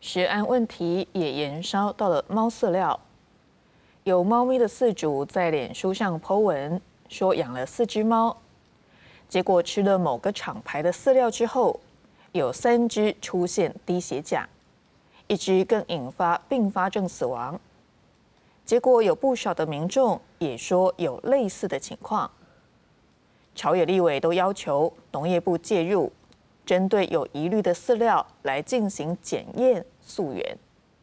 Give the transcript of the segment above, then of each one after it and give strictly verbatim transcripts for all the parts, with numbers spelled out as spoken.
食安问题也延烧到了猫饲料。有猫咪的饲主在脸书上 po 文说养了四只猫，结果吃了某个厂牌的饲料之后，有三只出现低血钾，一只更引发并发症死亡。结果有不少的民众也说有类似的情况。朝野立委都要求农业部介入，针对有疑虑的饲料来进行检验溯源。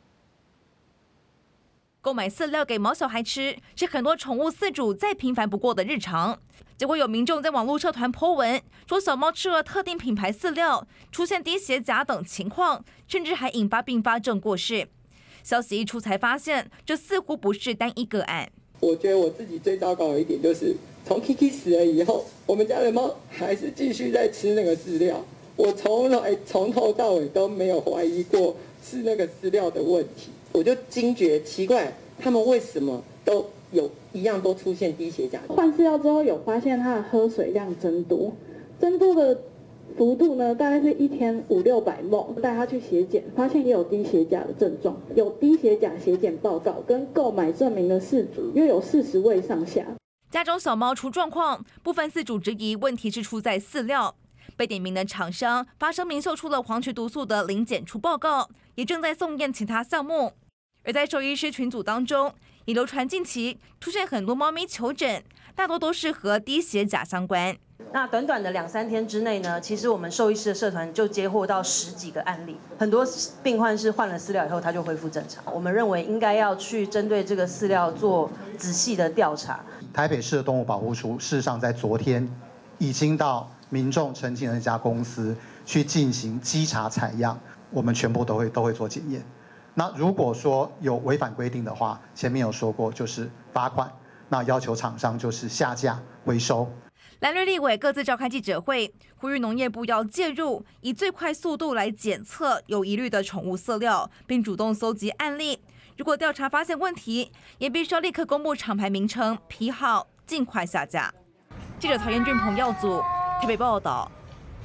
购买饲料给毛小孩吃，是很多宠物饲主再平凡不过的日常。结果有民众在网络社团 po 文，说小猫吃了特定品牌饲料，出现低血钾等情况，甚至还引发并发症过世。消息一出，才发现这似乎不是单一个案。 我觉得我自己最糟糕的一点就是，从 Kiki 死了以后，我们家的猫还是继续在吃那个饲料。我从来从头到尾都没有怀疑过是那个饲料的问题。我就惊觉奇怪，他们为什么都有一样都出现低血钾？ 换饲料之后有发现它的喝水量增多，增多的幅度呢大概是一天五六百毫升，带他去血检，发现也有低血钾的症状，有低血钾血检报告跟购买证明的饲主约有四十位上下。 家中小猫出状况，部分饲主质疑问题是出在饲料。被点名的厂商发声明秀出了黄曲毒素的零检出报告，也正在送验其他项目。而在兽医师群组当中，也流传近期出现很多猫咪求诊，大多都是和低血钾相关。 那短短的两三天之内呢，其实我们兽医师的社团就接获到十几个案例，很多病患是换了饲料以后他就恢复正常。我们认为应该要去针对这个饲料做仔细的调查。 台北市的动物保护处事实上在昨天已经到民众澄清的那家公司去进行稽查采样，我们全部都会都会做检验。那如果说有违反规定的话，前面有说过就是罚款，那要求厂商就是下架回收。 蓝绿立委各自召开记者会，呼吁农业部要介入，以最快速度来检测有疑虑的宠物饲料，并主动搜集案例。如果调查发现问题，也必须要立刻公布厂牌名称、批号，尽快下架。记者曹彦俊、彭耀祖台北报道。